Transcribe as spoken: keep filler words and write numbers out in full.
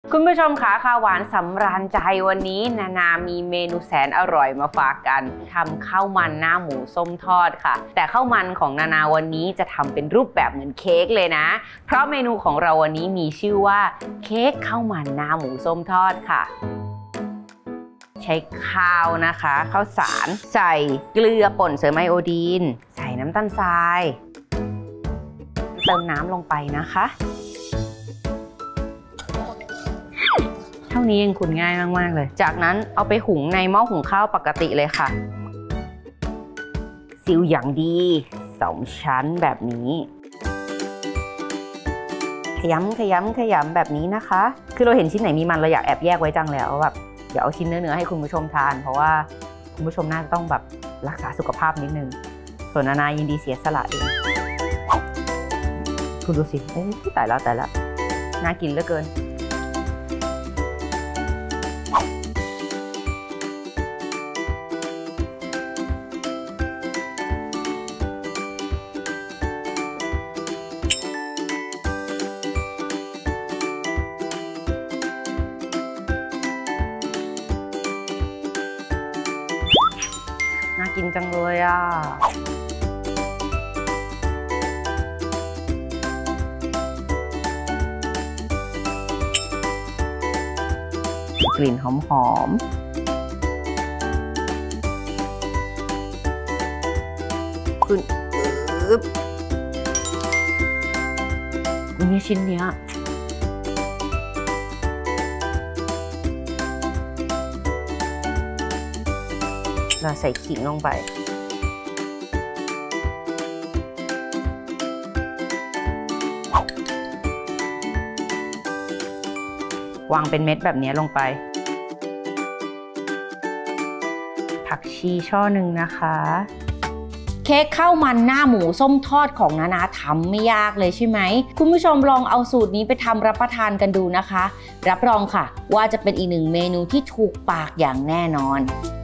คุณผู้ชมคะข้าวหวานสำราญใจวันนี้นานามีเมนูแสนอร่อยมาฝากกันทำข้าวมันหน้าหมูส้มทอดค่ะแต่ข้าวมันของนานาวันนี้จะทำเป็นรูปแบบเหมือนเค้กเลยนะเพราะเมนูของเราวันนี้มีชื่อว่าเค้กข้าวมันหน้าหมูส้มทอดค่ะใช้ข้าวนะคะข้าวสารใส่เกลือป่นเสริมไอโอดีนใส่น้ำตาลทรายเติมน้ำลงไปนะคะเท่านี้เองคุณง่ายมากๆเลยจากนั้นเอาไปหุงในหม้อหุงข้าวปกติเลยค่ะซีลอย่างดีสองชั้นแบบนี้ขยำขยำขยำแบบนี้นะคะคือเราเห็นชิ้นไหนมีมันเราอยากแอบแยกไว้จังแล้วแบบเดี๋ยวเอาชิ้นเนื้อๆให้คุณผู้ชมทานเพราะว่าคุณผู้ชมน่าจะต้องแบบรักษาสุขภาพนิดนึงส่วนนานายินดีเสียสละเองคุณดูสิเอ้ยตายแล้วตายแล้วน่ากินเหลือเกินน่ากินจังเลยอ่ะกลิ่นหอมๆขึ้นอึ๊บนี่ชิ้นเนี้ยเราใส่ขิงลงไปวางเป็นเม็ดแบบนี้ลงไปผักชีช่อหนึ่งนะคะเค้กข้าวมันหน้าหมูส้มทอดของนานาทำไม่ยากเลยใช่ไหมคุณผู้ชมลองเอาสูตรนี้ไปทำรับประทานกันดูนะคะรับรองค่ะว่าจะเป็นอีกหนึ่งเมนูที่ถูกปากอย่างแน่นอน